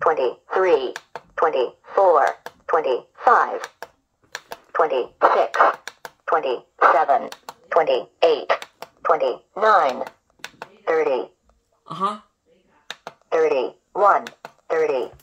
23, 24, 25, 26, 27, 28, 29, 30. 31, 30.